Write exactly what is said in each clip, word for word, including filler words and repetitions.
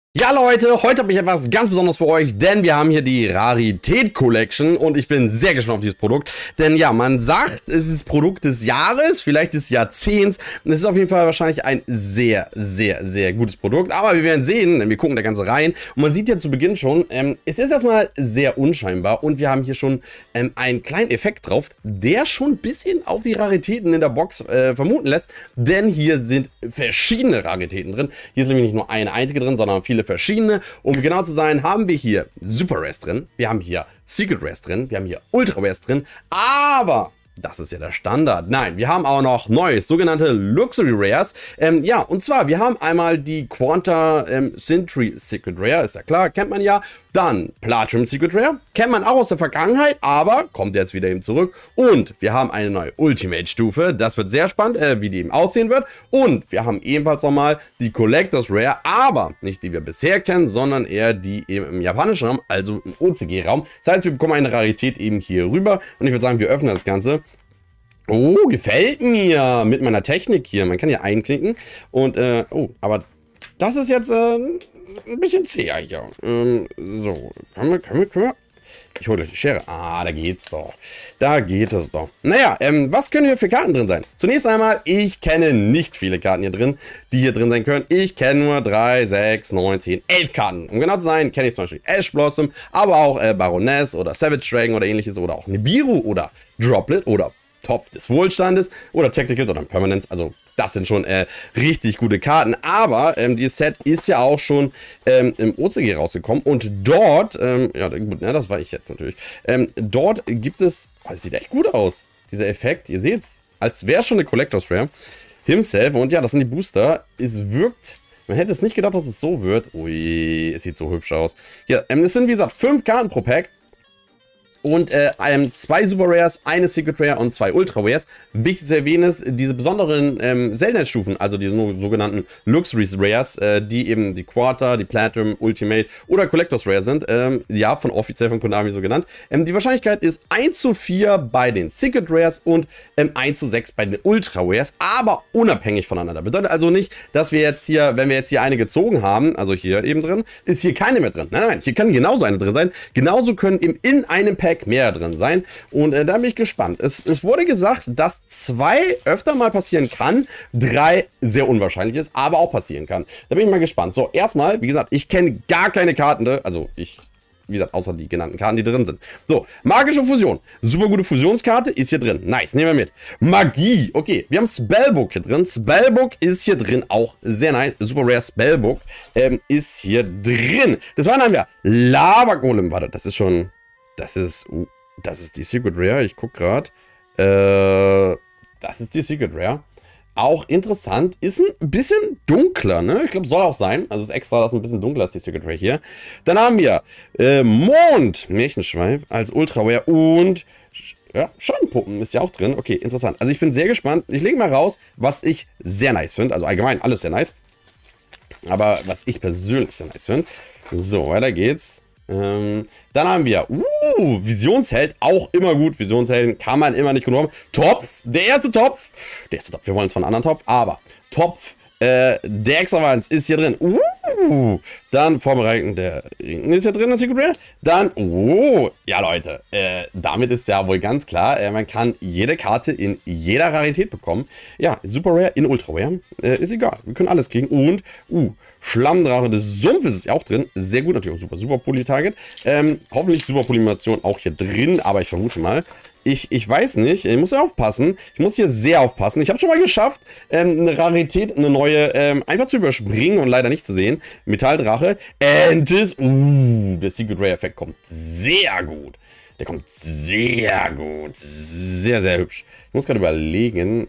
Ja Leute, heute habe ich etwas ganz Besonderes für euch, denn wir haben hier die Rarität Collection und ich bin sehr gespannt auf dieses Produkt, denn ja, man sagt, es ist Produkt des Jahres, vielleicht des Jahrzehnts und es ist auf jeden Fall wahrscheinlich ein sehr, sehr, sehr gutes Produkt, aber wir werden sehen, denn wir gucken da Ganze rein und man sieht ja zu Beginn schon, ähm, es ist erstmal sehr unscheinbar und wir haben hier schon ähm, einen kleinen Effekt drauf, der schon ein bisschen auf die Raritäten in der Box äh, vermuten lässt, denn hier sind verschiedene Raritäten drin, hier ist nämlich nicht nur eine einzige drin, sondern viele verschiedene. Um genau zu sein, haben wir hier Super Rares drin, wir haben hier Secret Rares drin, wir haben hier Ultra Rares drin, aber das ist ja der Standard. Nein, wir haben auch noch neues, sogenannte Luxury Rares. Ähm, ja, und zwar, wir haben einmal die Quanta ähm, Sentry Secret Rare, ist ja klar, kennt man ja. Dann Platinum Secret Rare, kennt man auch aus der Vergangenheit, aber kommt jetzt wieder eben zurück. Und wir haben eine neue Ultimate-Stufe, das wird sehr spannend, äh, wie die eben aussehen wird. Und wir haben ebenfalls nochmal die Collectors Rare, aber nicht die wir bisher kennen, sondern eher die eben im japanischen Raum, also im O C G-Raum. Das heißt, wir bekommen eine Rarität eben hier rüber und ich würde sagen, wir öffnen das Ganze. Oh, gefällt mir mit meiner Technik hier. Man kann hier einklicken und, äh, oh, aber das ist jetzt, äh, ein bisschen zäher hier. Ähm, so, können wir, können wir, können wir? Ich hole euch die Schere. Ah, da geht's doch. Da geht es doch. Naja, ähm, was können hier für Karten drin sein? Zunächst einmal, ich kenne nicht viele Karten hier drin, die hier drin sein können. Ich kenne nur drei, sechs, neun, zehn, elf Karten. Um genau zu sein, kenne ich zum Beispiel Ash Blossom, aber auch äh, Baroness oder Savage Dragon oder ähnliches oder auch Nibiru oder Droplet oder Topf des Wohlstandes oder Tacticals oder Permanence, also das sind schon äh, richtig gute Karten, aber ähm, dieses Set ist ja auch schon ähm, im O C G rausgekommen und dort, ähm, ja gut, ne, das war ich jetzt natürlich, ähm, dort gibt es, oh, das sieht echt gut aus, dieser Effekt, ihr seht's, als wäre schon eine Collectors Rare, himself und ja, das sind die Booster, es wirkt, man hätte es nicht gedacht, dass es so wird, ui, es sieht so hübsch aus, ja, ähm, es sind wie gesagt fünf Karten pro Pack. Und äh, ähm, zwei Super Rares, eine Secret Rare und zwei Ultra Rares. Wichtig zu erwähnen ist, diese besonderen ähm, Seltenheitsstufen, also die sogenannten Luxury Rares, äh, die eben die Quarter, die Platinum, Ultimate oder Collectors Rare sind, ähm, ja, von offiziell von Konami so genannt. Ähm, die Wahrscheinlichkeit ist eins zu vier bei den Secret Rares und ähm, eins zu sechs bei den Ultra Rares, aber unabhängig voneinander. Bedeutet also nicht, dass wir jetzt hier, wenn wir jetzt hier eine gezogen haben, also hier eben drin, ist hier keine mehr drin. Nein, nein, hier kann genauso eine drin sein. Genauso können eben in einem Pack mehr drin sein und äh, da bin ich gespannt. Es, es wurde gesagt, dass zwei öfter mal passieren kann, drei sehr unwahrscheinlich ist, aber auch passieren kann. Da bin ich mal gespannt. So, erstmal, wie gesagt, ich kenne gar keine Karten, also ich, wie gesagt, außer die genannten Karten, die drin sind. So, magische Fusion. Super gute Fusionskarte ist hier drin. Nice, nehmen wir mit. Magie. Okay, wir haben Spellbook hier drin. Spellbook ist hier drin, auch sehr nice. Super Rare Spellbook ähm, ist hier drin. Des Weiteren haben wir Lava Golem. Warte, das ist schon... Das ist, uh, das ist die Secret Rare. Ich gucke gerade. Äh, das ist die Secret Rare. Auch interessant. Ist ein bisschen dunkler, ne? Ich glaube, soll auch sein. Also ist extra, dass ein bisschen dunkler ist, die Secret Rare hier. Dann haben wir äh, Mond, Märchenschweif als Ultra Rare und ja, Schattenpuppen ist ja auch drin. Okay, interessant. Also ich bin sehr gespannt. Ich lege mal raus, was ich sehr nice finde. Also allgemein alles sehr nice. Aber was ich persönlich sehr nice finde. So, weiter geht's. Ähm, dann haben wir, uh, Visionsheld, auch immer gut. Visionshelden kann man immer nicht genug haben. Topf, der erste Topf. Der erste Topf, wir wollen zwar einen anderen Topf, aber Topf, äh, der Extravanz ist hier drin. Uh, dann Vorbereiten der Ring ist hier drin, das Secret Rare. Dann, oh, ja Leute, äh, damit ist ja wohl ganz klar, äh, man kann jede Karte in jeder Rarität bekommen. Ja, Super Rare in Ultra Rare, äh, ist egal, wir können alles kriegen. Und, uh, Schlammdrache des Sumpfes ist ja auch drin. Sehr gut, natürlich auch super, super Poly-Target. Ähm, hoffentlich Super Polymation auch hier drin, aber ich vermute mal. Ich, ich weiß nicht, ich muss ja aufpassen. Ich muss hier sehr aufpassen. Ich habe schon mal geschafft, ähm, eine Rarität, eine neue, ähm, einfach zu überspringen und leider nicht zu sehen. Metalldrache. Entis. Uh, der Secret Rare Effekt kommt sehr gut. Der kommt sehr gut. Sehr, sehr hübsch. Ich muss gerade überlegen.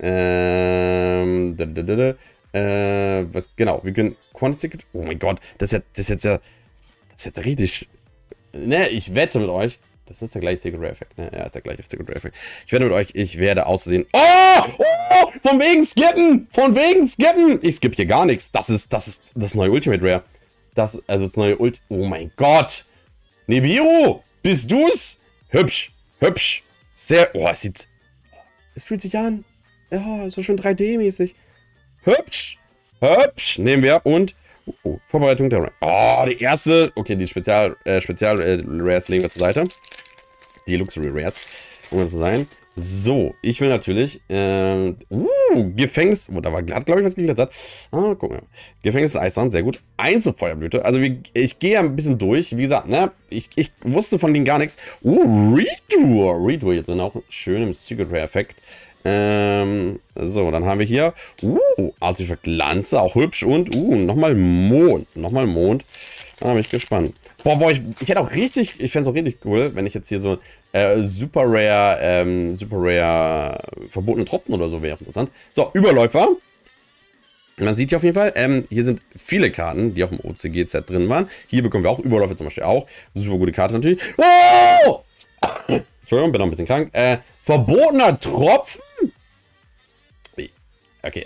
Ähm, da, da, da, da. Äh, was, genau, wir können Quantic. Oh mein Gott, das ist, ja, das ist jetzt ja. Das ist jetzt richtig. Ne, ich wette mit euch. Das ist der gleiche Secret Rare Effekt, ne? Ja, ist der gleiche Secret Rare Effekt. Ich wette mit euch, ich werde auszusehen. Oh! Oh! Von wegen Skippen! Von wegen Skippen! Ich skippe hier gar nichts. Das ist, das ist das neue Ultimate Rare. Das, also das neue Ult. Oh mein Gott! Nibiru! Bist du's? Hübsch. Hübsch. Sehr. Oh, es sieht. Es fühlt sich an. Ja, so schön drei D-mäßig. Hübsch. Hübsch. Nehmen wir. Und Uh, uh, Vorbereitung der Rare. Oh, die erste. Okay, die Spezial, äh, Spezial äh, Rares legen wir zur Seite. Die Luxury Rares. Um zu sein. So, ich will natürlich, äh, uh, Gefängnis, oh, da war glatt, glaube ich, was geglitzert. Ah, gucken wir. Gefängnis Eisland, sehr gut. Einzelfeuerblüte, also wie, ich gehe ja ein bisschen durch, wie gesagt, ne, ich, ich wusste von denen gar nichts. Uh, Redoer, Redoer hier drin, auch schön im Secret Rare Effekt. Ähm, so, dann haben wir hier, uh, Artifact Lanze, auch hübsch und, uh, nochmal Mond, nochmal Mond. Da bin ich gespannt. Boah, boah, ich, ich hätte auch richtig, ich fände es auch richtig cool, wenn ich jetzt hier so äh, Super Rare, ähm, Super Rare verbotene Tropfen oder so wäre interessant. So, Überläufer. Man sieht hier auf jeden Fall, ähm, hier sind viele Karten, die auch im O C G-Set drin waren. Hier bekommen wir auch Überläufer zum Beispiel auch. Super gute Karte natürlich. Oh! Entschuldigung, bin noch ein bisschen krank. Äh, verbotener Tropfen? Okay.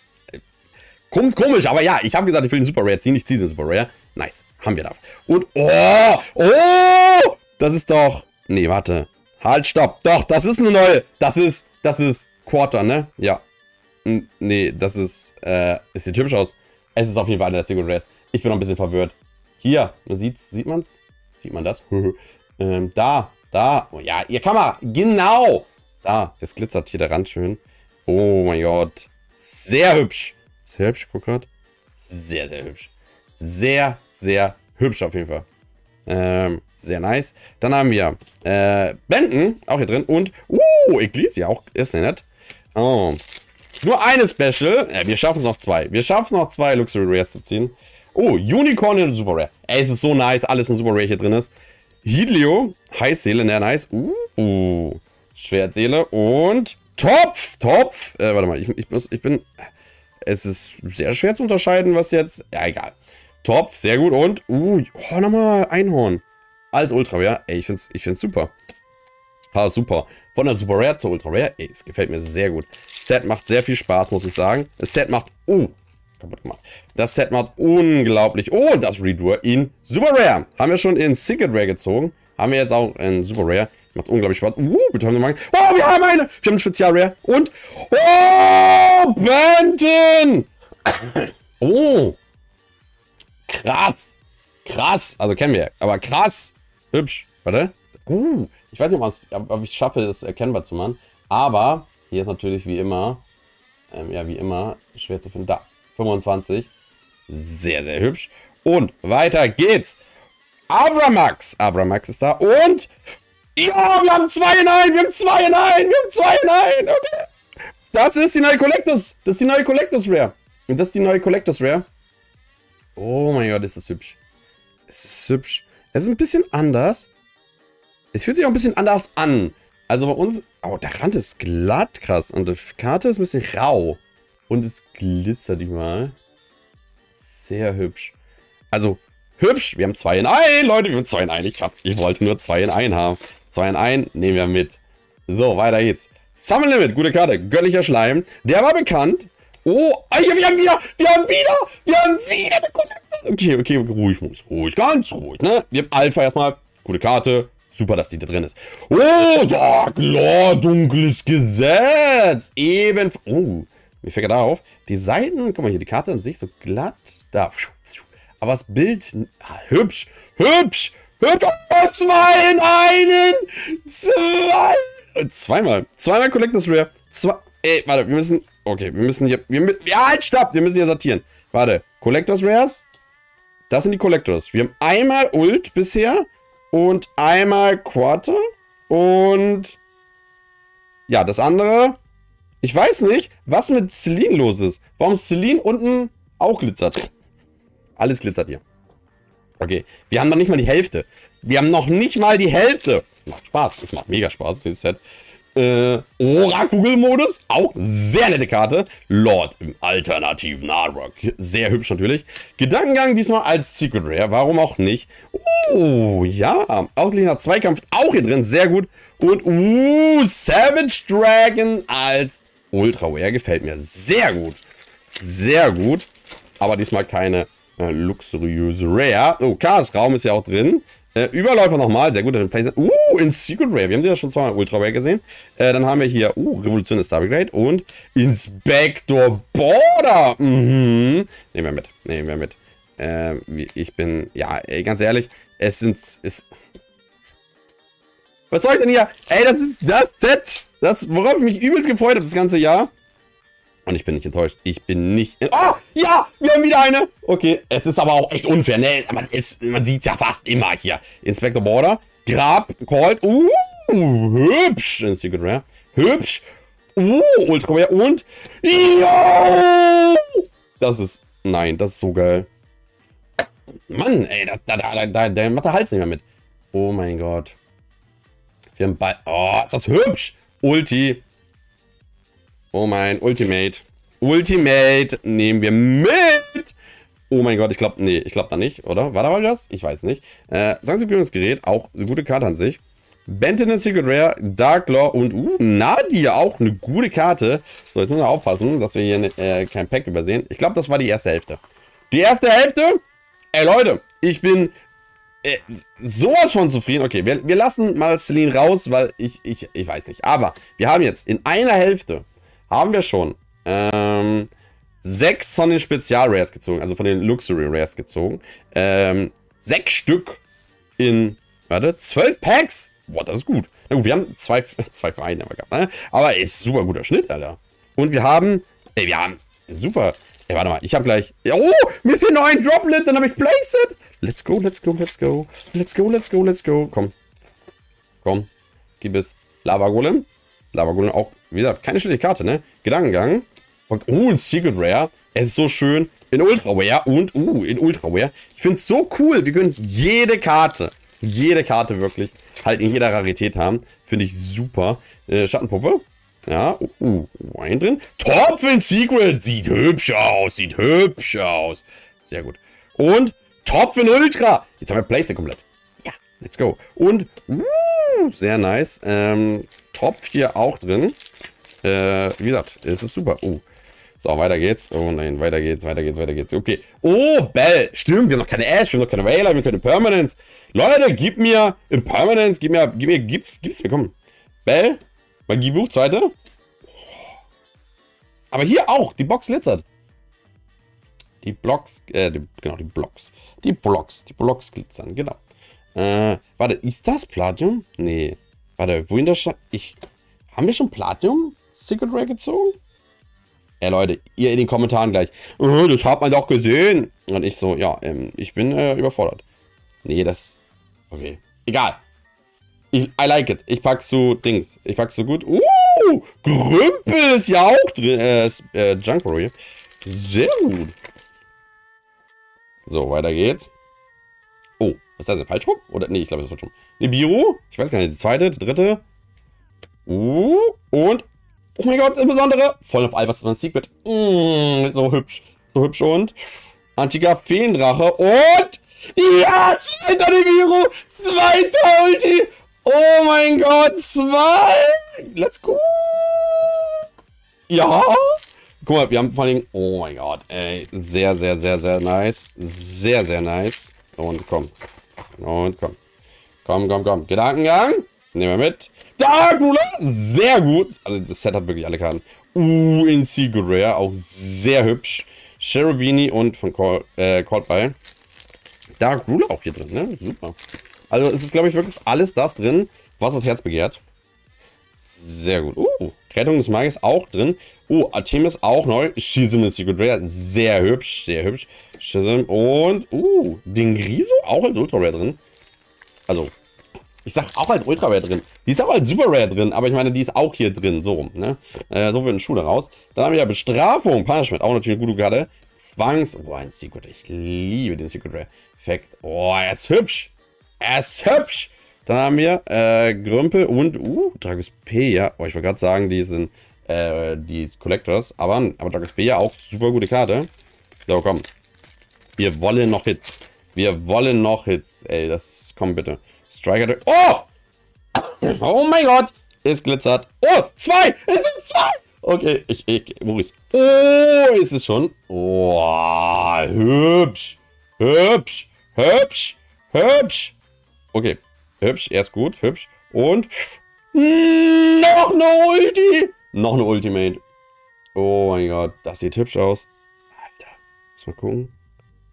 Kommt komisch, aber ja, ich habe gesagt, ich will den Super Rare ziehen. Ich ziehe den Super Rare. Nice. Haben wir da. Und, oh, oh, das ist doch, nee, warte. Halt, stopp. Doch, das ist eine neue, das ist, das ist Quarter, ne? Ja. N nee, das ist, äh, es sieht hübsch aus. Es ist auf jeden Fall einer der Secret Rares. Ich bin noch ein bisschen verwirrt. Hier, man sieht's, sieht man's? Sieht man das? ähm, da, da. Oh ja, ihr Kamera, genau. Da, es glitzert hier der Rand schön. Oh mein Gott. Sehr hübsch. Sehr hübsch, guck grad. Sehr, sehr hübsch. Sehr, sehr hübsch auf jeden Fall. Ähm, sehr nice. Dann haben wir äh, Benden, auch hier drin. Und, uh, Ecclesia, auch ist sehr nett. Oh. Nur eine Special. Ja, wir schaffen es noch zwei. Wir schaffen es noch zwei Luxury Rares zu ziehen. Oh, Unicorn in Super Rare. Ey, es ist so nice, alles in Super Rare hier drin ist. Hidlio, Heißseele, sehr nice. Uh, uh. Schwertseele und Topf, Topf. Äh, warte mal, ich, ich, muss, ich bin... Es ist sehr schwer zu unterscheiden, was jetzt... Ja, egal. Topf, sehr gut. Und, uh, oh, nochmal Einhorn. Als Ultra Rare. Ey, ich find's, ich find's super. Ha, super. Von der Super Rare zur Ultra Rare. Ey, es gefällt mir sehr gut. Das Set macht sehr viel Spaß, muss ich sagen. Das Set macht... Uh, kaputt gemacht. Das Set macht unglaublich... Oh, das Redoer in Super Rare. Haben wir schon in Secret Rare gezogen. Haben wir jetzt auch in Super Rare. Macht unglaublich Spaß. Uh, bitte haben wir mal... Oh, wir haben eine! Wir haben einen Spezial Rare. Und... Oh, Benton! Oh. Krass. Krass. Also kennen wir. Aber krass. Hübsch. Warte. Uh. Ich weiß nicht, ob, ob ich schaffe, das erkennbar zu machen. Aber hier ist natürlich wie immer... Ähm, ja, wie immer. Schwer zu finden. Da. fünfundzwanzig. Sehr, sehr hübsch. Und weiter geht's. Avramax. Avramax ist da. Und... Ja, wir haben zwei in ein, wir haben zwei in ein, wir haben zwei in ein, okay. Das ist die neue Collectors, das ist die neue Collectors Rare. Und das ist die neue Collectors Rare. Oh mein Gott, ist das hübsch. Es ist hübsch. Es ist ein bisschen anders. Es fühlt sich auch ein bisschen anders an. Also bei uns, oh, der Rand ist glatt, krass. Und die Karte ist ein bisschen rau. Und es glitzert mal. Sehr hübsch. Also, hübsch. Wir haben zwei in ein, Leute. Wir haben zwei in ein. Ich, hab's, ich wollte nur zwei in ein haben. zwei in ein nehmen wir mit. So, weiter geht's. Summon Limit, gute Karte. Göttlicher Schleim. Der war bekannt. Oh, wir haben wieder, wir haben wieder, wir haben wieder eine Collectors. Okay, okay, ruhig, ruhig, ganz ruhig, ne? Wir haben Alpha erstmal. Gute Karte. Super, dass die da drin ist. Oh, Dark Lord, dunkles Gesetz. Eben. Oh, mir fällt da auf. Die Seiten, guck mal hier, die Karte an sich so glatt. Da. Aber das Bild, ah, hübsch, hübsch, hübsch. Oh, zwei in einen. Zwei. Zweimal. Zweimal Collectors Rare. Zwei. Ey, warte, wir müssen. Okay, wir müssen hier. Wir müssen, ja, halt, stopp. Wir müssen hier sortieren. Warte. Collectors Rares. Das sind die Collectors. Wir haben einmal Ult bisher. Und einmal Quarter. Und. Ja, das andere. Ich weiß nicht, was mit Celine los ist. Warum Celine unten auch glitzert. Alles glitzert hier. Okay, wir haben noch nicht mal die Hälfte. Wir haben noch nicht mal die Hälfte. Macht Spaß, das macht mega Spaß, dieses Set. Äh, Orakel-Modus, auch sehr nette Karte. Lord im alternativen Artwork. Sehr hübsch natürlich. Gedankengang diesmal als Secret Rare, warum auch nicht. Oh, ja. Ausgeglichener Zweikampf, auch hier drin, sehr gut. Und, uh, Savage Dragon als Ultra Rare, gefällt mir sehr gut. Sehr gut. Aber diesmal keine äh, luxuriöse Rare. Oh, Chaos-Raum ist ja auch drin. Äh, Überläufer nochmal, sehr gut. Uh, in Secret Rare. Wir haben die ja schon zweimal Ultra Rare gesehen. Äh, dann haben wir hier, uh, Revolution ist Star Grade und Inspector Border. Mhm. Nehmen wir mit. Nehmen wir mit. äh, ich bin, ja, ey, ganz ehrlich, es sind, es... Was soll ich denn hier? Ey, das ist das Set, das, worauf ich mich übelst gefreut habe das ganze Jahr. Und ich bin nicht enttäuscht. Ich bin nicht... Oh, ja, wir haben wieder eine. Okay, es ist aber auch echt unfair, ne? Man, man sieht es ja fast immer hier. Inspector Border, Grab, Colt. Uh, hübsch. In Secret Rare. Hübsch. Uh, Ultra Rare und... Yo! Das ist... Nein, das ist so geil. Mann, ey, das, da, da, da, der macht der Hals nicht mehr mit. Oh mein Gott. Wir haben bald... Oh, ist das hübsch. Ulti. Oh mein, Ultimate. Ultimate nehmen wir mit. Oh mein Gott, ich glaube, nee, ich glaube da nicht, oder? War da mal was? Ich weiß nicht. Äh, Sanktionsgerät, auch eine gute Karte an sich. Benton Secret Rare, Dark Law und uh, Nadia, auch eine gute Karte. So, jetzt müssen wir aufpassen, dass wir hier äh, kein Pack übersehen. Ich glaube, das war die erste Hälfte. Die erste Hälfte? Ey, Leute, ich bin äh, sowas von zufrieden. Okay, wir, wir lassen mal Celine raus, weil ich, ich, ich weiß nicht. Aber wir haben jetzt in einer Hälfte haben wir schon ähm, sechs von den Spezial-Rares gezogen, also von den Luxury-Rares gezogen. Ähm, sechs Stück in, warte, zwölf Packs? Boah, das ist gut. Na gut, wir haben zwei, zwei Vereine gehabt, ne? Aber ist super guter Schnitt, Alter. Und wir haben, ey, wir haben, super. Ey, warte mal, ich habe gleich, oh, mir fehlt noch ein Droplet, dann habe ich Playset. Let's go, let's go, let's go. Let's go, let's go, let's go. Komm. Komm. Gib es. Lava Golem. Lava Golem auch, wie gesagt, keine schlechte Karte, ne? Gedankengang. Oh, ein Secret Rare. Es ist so schön. In Ultra Rare und, uh, in Ultra Rare. Ich finde es so cool. Wir können jede Karte, jede Karte wirklich, halt in jeder Rarität haben. Finde ich super. Äh, Schattenpuppe. Ja, uh, uh, Wein drin. Topf in Secret. Sieht hübsch aus. Sieht hübsch aus. Sehr gut. Und Topf in Ultra. Jetzt haben wir Playset komplett. Ja, let's go. Und, uh, sehr nice. Ähm, Topf hier auch drin. Äh, wie gesagt, es ist super. Oh. So, weiter geht's. Oh nein, weiter geht's, weiter geht's, weiter geht's. Okay. Oh, Bell. Stimmt, wir haben noch keine Ash, wir haben noch keine Wailer, wir haben keine Permanence. Leute, gib mir im Permanence, gib mir, gib mir, gib's, gib's mir, komm. Bell. Magiebuch, zweite. Aber hier auch, die Box glitzert. Die Blocks, äh, die, genau, die Blocks. Die Blocks, die Blocks glitzern, genau. Äh, warte, ist das Platinum? Nee. Warte, wohin das schon? Ich. Haben wir schon Platinum Secret Rare gezogen? Ja, Leute, ihr in den Kommentaren gleich. Oh, das hat man doch gesehen. Und ich so, ja, ähm, ich bin äh, überfordert. Nee, das. Okay. Egal. Ich, I like it. Ich pack's so Dings. Ich pack's so gut. Uh, Grümpel ist ja auch drin. Äh, äh Junk Bro hier. Sehr gut. So, weiter geht's. Oh, was ist das denn? Falsch rum? Oder? Nee, ich glaube, das ist falsch rum. Ne, Biro. Ich weiß gar nicht. Die zweite, die dritte. Uh, und. Oh mein Gott, insbesondere. Voll auf Albers von Secret. Mm, so hübsch. So hübsch und. Antiker Feendrache. Und. Ja, zweiter Biro. Zweiter Ulti. Oh mein Gott, zwei. Let's go. Ja. Guck mal, wir haben vor allem. Oh mein Gott, ey. Sehr, sehr, sehr, sehr nice. Sehr, sehr nice. Und komm. Und komm. Komm, komm, komm. Gedankengang. Nehmen wir mit. Dark Ruler. Sehr gut. Also das Set hat wirklich alle Karten. Uh, in Secret Rare. Auch sehr hübsch. Cherubini und von Call, äh, Cold by. Dark Ruler auch hier drin, ne? Super. Also es ist, glaube ich, wirklich alles das drin, was das Herz begehrt. Sehr gut. Uh, Rettung des Magiers auch drin. Uh, Artemis auch neu. Schism ist Secret Rare. Sehr hübsch, sehr hübsch. Schism und, uh, den Griso auch als Ultra Rare drin. Also, ich sag auch als Ultra Rare drin. Die ist auch als Super Rare drin, aber ich meine, die ist auch hier drin, so rum, ne? Äh, so wird eine Schule raus. Dann haben wir ja Bestrafung, Punishment, auch natürlich eine gute Karte. Zwangs, oh, ein Secret, ich liebe den Secret Rare. Effekt, oh, er ist hübsch. Er ist hübsch. Dann haben wir äh, Grümpel und, uh, Dragospeia. Oh, ich wollte gerade sagen, die sind, äh, die Collectors, aber, aber Dragospeia auch super gute Karte. So, komm. Wir wollen noch Hits. Wir wollen noch Hits. Ey, das, komm bitte. Striker, oh! Oh mein Gott! Es glitzert. Oh, zwei! Es sind zwei! Okay, ich, ich, Maurice. Oh, ist es schon? Oh, hübsch. Hübsch. Hübsch. Hübsch. Okay, hübsch, erst gut, hübsch. Und noch eine Ulti. Noch eine Ultimate. Oh mein Gott, das sieht hübsch aus. Alter, muss mal gucken.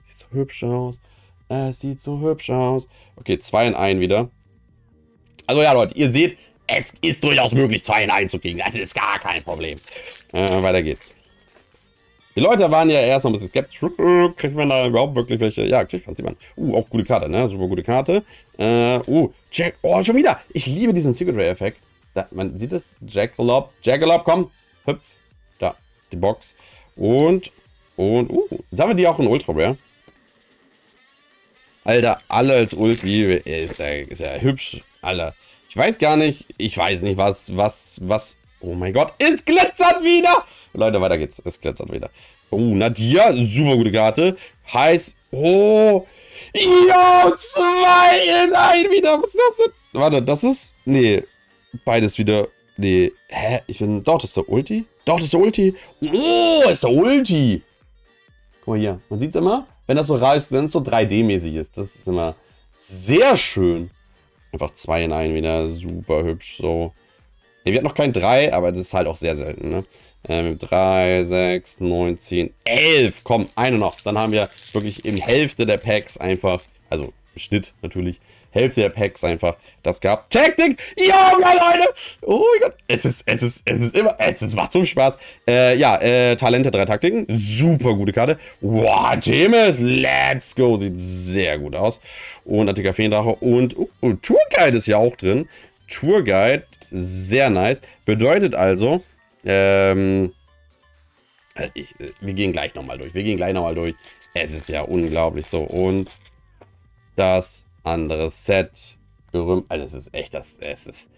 Sieht so hübsch aus. Es sieht so hübsch aus. Okay, zwei in ein wieder. Also ja, Leute, ihr seht, es ist durchaus möglich, zwei in ein zu kriegen. Das ist gar kein Problem. Äh, weiter geht's. Die Leute waren ja erst noch ein bisschen skeptisch. Kriegt man da überhaupt wirklich welche? Ja, kriegt man, sieht man. Uh, auch gute Karte, ne? Super gute Karte. Äh, uh, Jack. Oh, schon wieder. Ich liebe diesen Secret Rare-Effekt. Man sieht es. Jackalope. Jackalope, komm. Hüpf. Da, die Box. Und, und, uh, da haben wir die auch in Ultra Rare. Alter, alle als Ulti. Ist ja, ist ja hübsch. Alter. Ich weiß gar nicht. Ich weiß nicht, was, was, was. Oh mein Gott, es glitzert wieder! Leute, weiter geht's. Es glitzert wieder. Oh, Nadia, super gute Karte. Heiß. Oh. Ja, zwei in ein wieder. Was ist das denn? Warte, das ist. Nee. Beides wieder. Nee. Hä? Ich bin. Doch, das ist der Ulti. Doch, das ist der Ulti. Oh, ist der Ulti. Guck mal hier. Man sieht's immer, wenn das so reißt, wenn es so drei D-mäßig ist. Das ist immer sehr schön. Einfach zwei in ein wieder. Super hübsch so. Ne, wir hatten noch kein drei, aber das ist halt auch sehr selten, ne? Ähm, drei, sechs, neun, zehn, elf. Komm, eine noch. Dann haben wir wirklich in Hälfte der Packs einfach, also im Schnitt natürlich, Hälfte der Packs einfach das gab. Taktik! Ja, Leute! Oh mein Gott. Es ist, es ist, es ist immer, es ist, macht so Spaß. Äh, ja, äh, Talente, drei Taktiken. Super gute Karte. Wow, Themis, let's go. Sieht sehr gut aus. Und antiker Feendrache und, uh, uh, Tourguide ist ja auch drin. Tourguide, sehr nice. Bedeutet also, ähm, ich, wir gehen gleich nochmal durch. Wir gehen gleich nochmal durch. Es ist ja unglaublich so. Und das andere Set. Gerüm also es ist echt, das, es ist,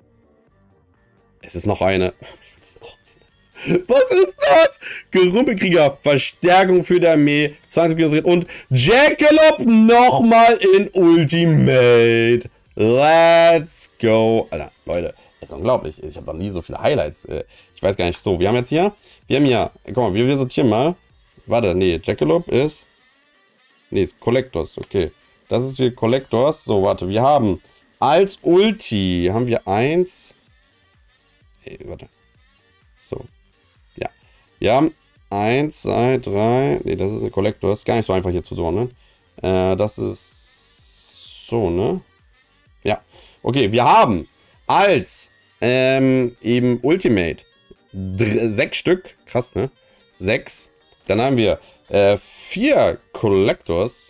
es ist noch eine. Oh mein Gott, es ist noch eine. Was ist das? Gerümpelkrieger, Verstärkung für die Armee, zwanzig Millionen und Jackalope nochmal in Ultimate. Let's go. Alter, Leute, das ist unglaublich. Ich habe noch nie so viele Highlights. Ich weiß gar nicht. So, wir haben jetzt hier, wir haben hier, guck mal, wir, wir sortieren mal. Warte, nee, Jackalope ist, nee, ist Collectors, okay. Das ist wie Collectors. So, warte, wir haben als Ulti, haben wir eins. Hey, warte. So, ja. Wir haben eins, zwei, drei, nee, das ist ein Collectors. Gar nicht so einfach hier zu ordnen. Äh, das ist so, ne? Ja, okay, wir haben als ähm, eben Ultimate sechs Stück, krass, ne? Sechs. Dann haben wir äh, vier Collectors.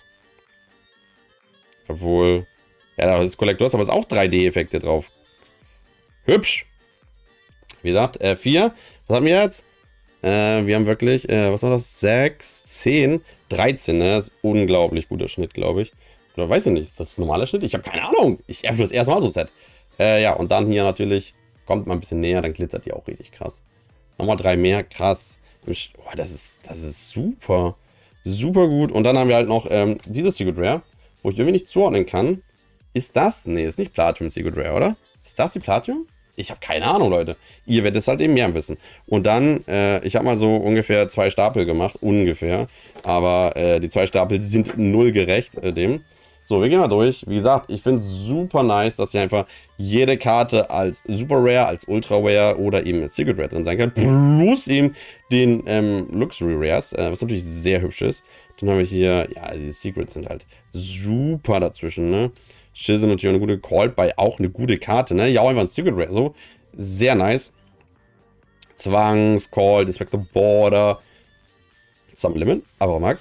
Obwohl, ja, das ist Collectors, aber es ist auch drei D-Effekte drauf. Hübsch. Wie gesagt, äh, vier. Was haben wir jetzt? Äh, wir haben wirklich, äh, was war das? sechs, zehn, dreizehn, ne? Das ist unglaublich guter Schnitt, glaube ich. Oder weiß ich nicht, ist das ein normaler Schnitt? Ich habe keine Ahnung. Ich öffne das erste Mal so ein Set. Äh, ja, und dann hier natürlich, kommt mal ein bisschen näher, dann glitzert die auch richtig krass. Nochmal drei mehr, krass. Oh, das ist, das ist super. Super gut. Und dann haben wir halt noch ähm, dieses Secret Rare, wo ich irgendwie nicht zuordnen kann. Ist das? Nee, ist nicht Platinum Secret Rare, oder? Ist das die Platinum? Ich habe keine Ahnung, Leute. Ihr werdet es halt eben mehr wissen. Und dann, äh, ich habe mal so ungefähr zwei Stapel gemacht. Ungefähr. Aber äh, die zwei Stapel sind null gerecht äh, dem. So, wir gehen mal durch. Wie gesagt, ich finde es super nice, dass hier einfach jede Karte als Super Rare, als Ultra Rare oder eben als Secret Rare drin sein kann. Plus eben den ähm, Luxury Rares, äh, was natürlich sehr hübsch ist. Dann haben wir hier, ja, die Secrets sind halt super dazwischen, ne? Schism natürlich eine gute Called by, auch eine gute Karte, ne? Ja, auch einfach ein Secret Rare, so. Sehr nice. Zwangs, Called, Inspector Border. Some Limit, aber Max.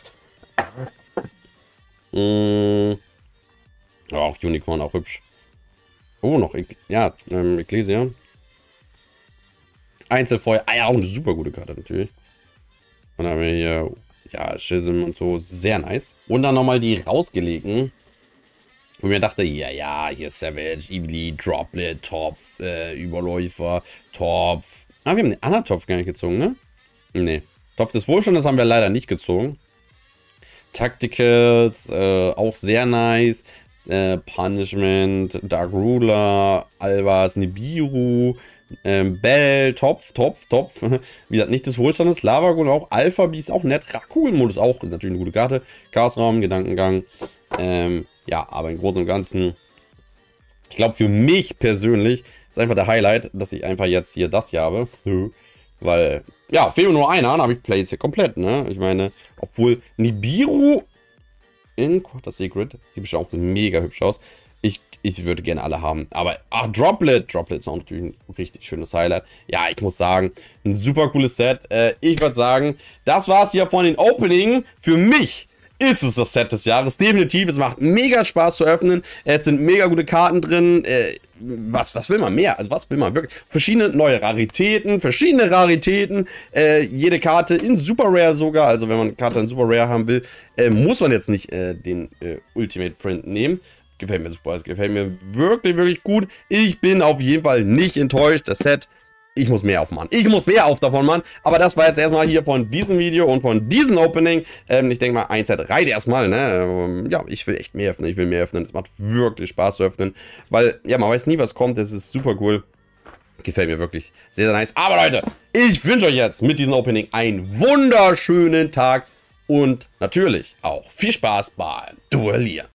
Mmh. Ja, auch Unicorn, auch hübsch. Oh, noch, ja, ähm, Ecclesia. Einzelfeuer, ah ja, auch eine super gute Karte natürlich. Und dann haben wir hier, ja, Schism und so, sehr nice. Und dann nochmal die rausgelegten. Und mir dachte, ja, ja, hier Savage, Evely, Droplet, Topf, äh, Überläufer, Topf. Ah, wir haben den anderen Topf gar nicht gezogen, ne? Nee. Topf des Wohlstandes haben wir leider nicht gezogen. Tacticals, äh, auch sehr nice. Äh, Punishment, Dark Ruler, Albas, Nibiru, ähm, Bell, Topf, Topf, Topf. Wie gesagt, nicht des Wohlstandes. Lavagon auch. Alpha Beast auch nett. Rakugelmodus auch. Ist natürlich eine gute Karte. Chaosraum, Gedankengang. Ähm, ja, aber im Großen und Ganzen, ich glaube, für mich persönlich ist einfach der Highlight, dass ich einfach jetzt hier das hier habe. Weil, ja, fehlt mir nur einer, dann habe ich Plays hier komplett, ne? Ich meine, obwohl Nibiru, in Quarter Secret. Sieht bestimmt auch mega hübsch aus. Ich, ich würde gerne alle haben. Aber, ach, Droplet. Droplet ist auch natürlich ein richtig schönes Highlight. Ja, ich muss sagen, ein super cooles Set. Äh, ich würde sagen, das war's hier von den Opening. Für mich ist es das Set des Jahres. Definitiv. Es macht mega Spaß zu öffnen. Es sind mega gute Karten drin. Äh, was, was will man mehr? Also was will man wirklich? Verschiedene neue Raritäten, verschiedene Raritäten. Äh, jede Karte in Super Rare sogar. Also wenn man eine Karte in Super Rare haben will, äh, muss man jetzt nicht äh, den äh, Ultimate Print nehmen. Gefällt mir super, es gefällt mir wirklich, wirklich gut. Ich bin auf jeden Fall nicht enttäuscht. Das Set, ich muss mehr aufmachen. Ich muss mehr auf davon machen. Aber das war jetzt erstmal hier von diesem Video und von diesem Opening. Ähm, ich denke mal, ein Set reicht erstmal, ne? Ähm, ja, ich will echt mehr öffnen. Ich will mehr öffnen. Es macht wirklich Spaß zu öffnen. Weil, ja, man weiß nie, was kommt. Das ist super cool. Gefällt mir wirklich sehr, sehr nice. Aber Leute, ich wünsche euch jetzt mit diesem Opening einen wunderschönen Tag. Und natürlich auch viel Spaß beim Duellieren.